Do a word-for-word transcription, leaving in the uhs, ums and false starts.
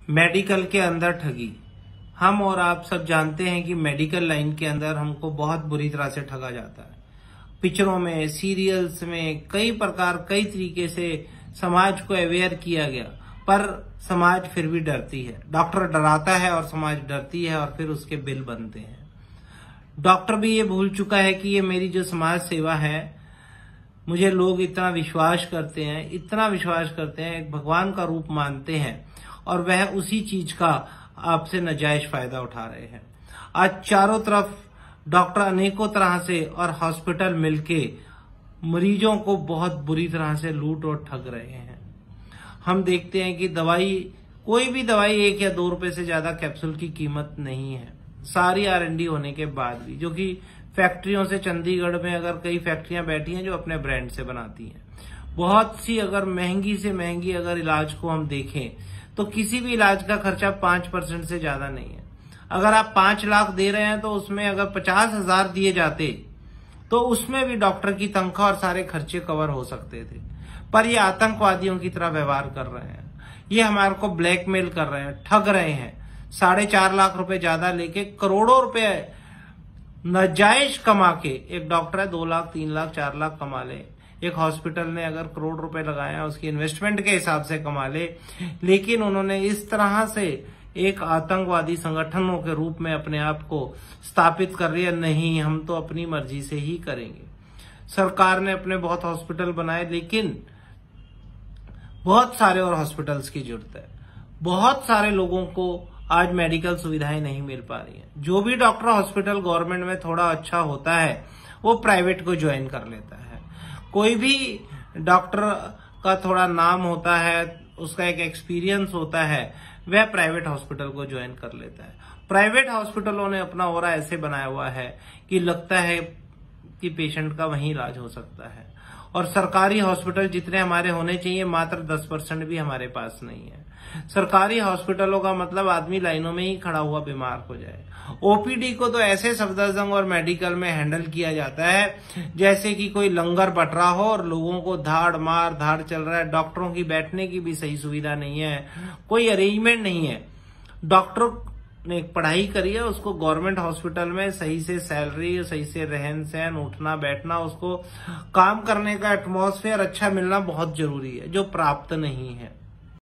Medical के अंदर ठगी। हम और आप सब जानते हैं कि मेडिकल लाइन के अंदर हमको बहुत बुरी तरह से ठगा जाता है। पिक्चरों में, सीरियल्स में कई प्रकार कई तरीके से समाज को अवेयर किया गया, पर समाज फिर भी डरती है। डॉक्टर डराता है और समाज डरती है और फिर उसके बिल बनते हैं। डॉक्टर भी ये भूल चुका है कि ये मेरी जो समाज सेवा है, मुझे लोग इतना विश्वास करते हैं, इतना विश्वास करते हैं, एक भगवान का रूप मानते हैं और वह उसी चीज का आपसे नाजायज फायदा उठा रहे हैं। आज चारों तरफ डॉक्टर अनेकों तरह से और हॉस्पिटल मिलके मरीजों को बहुत बुरी तरह से लूट और ठग रहे हैं। हम देखते हैं कि दवाई, कोई भी दवाई एक या दो रुपए से ज्यादा कैप्सूल की कीमत नहीं है, सारी आर एन डी होने के बाद भी, जो कि फैक्ट्रियों से, चंडीगढ़ में अगर कई फैक्ट्रियां बैठी हैं जो अपने ब्रांड से बनाती हैं। बहुत सी अगर महंगी से महंगी अगर इलाज को हम देखें तो किसी भी इलाज का खर्चा पांच परसेंट से ज्यादा नहीं है। अगर आप पांच लाख दे रहे हैं तो उसमें अगर पचास हजार दिए जाते तो उसमें भी डॉक्टर की तनख्वाह और सारे खर्चे कवर हो सकते थे। पर ये आतंकवादियों की तरह व्यवहार कर रहे हैं, ये हमारे को ब्लैकमेल कर रहे हैं, ठग रहे हैं। साढ़े चार लाख रुपए ज्यादा लेके करोड़ों रुपए नाजायज कमा के, एक डॉक्टर है दो लाख तीन लाख चार लाख कमा ले, एक हॉस्पिटल ने अगर करोड़ रुपए लगाया उसकी इन्वेस्टमेंट के हिसाब से कमा ले, लेकिन उन्होंने इस तरह से एक आतंकवादी संगठनों के रूप में अपने आप को स्थापित कर लिया। नहीं, हम तो अपनी मर्जी से ही करेंगे। सरकार ने अपने बहुत हॉस्पिटल बनाए, लेकिन बहुत सारे और हॉस्पिटल्स की जरूरत है। बहुत सारे लोगों को आज मेडिकल सुविधाएं नहीं मिल पा रही हैं। जो भी डॉक्टर हॉस्पिटल गवर्नमेंट में थोड़ा अच्छा होता है वो प्राइवेट को ज्वाइन कर लेता है। कोई भी डॉक्टर का थोड़ा नाम होता है, उसका एक एक्सपीरियंस होता है, वह प्राइवेट हॉस्पिटल को ज्वाइन कर लेता है। प्राइवेट हॉस्पिटलों ने अपना ऑरा ऐसे बनाया हुआ है कि लगता है कि पेशेंट का वहीं इलाज हो सकता है, और सरकारी हॉस्पिटल जितने हमारे होने चाहिए मात्र दस परसेंट भी हमारे पास नहीं है। सरकारी हॉस्पिटलों का मतलब आदमी लाइनों में ही खड़ा हुआ बीमार हो जाए। ओ पी डी को तो ऐसे सफदरजंग और मेडिकल में हैंडल किया जाता है जैसे कि कोई लंगर बट रहा हो और लोगों को धाड़ मार धाड़ चल रहा है। डॉक्टरों की बैठने की भी सही सुविधा नहीं है, कोई अरेंजमेंट नहीं है। डॉक्टर ने एक पढ़ाई करी है, उसको गवर्नमेंट हॉस्पिटल में सही से सैलरी, सही से रहन सहन, उठना बैठना, उसको काम करने का एटमॉस्फेयर अच्छा मिलना बहुत जरूरी है, जो प्राप्त नहीं है।